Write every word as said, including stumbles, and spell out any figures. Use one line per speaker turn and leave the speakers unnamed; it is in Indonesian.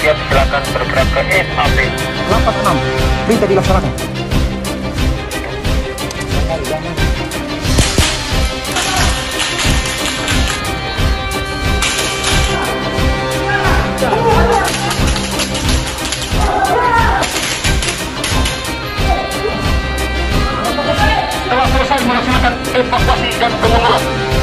siap, silakan bergerak ke S A P.
delapan enam, perintah dilaksanakan.
Telah selesai melaksanakan evakuasi dan pengunduran.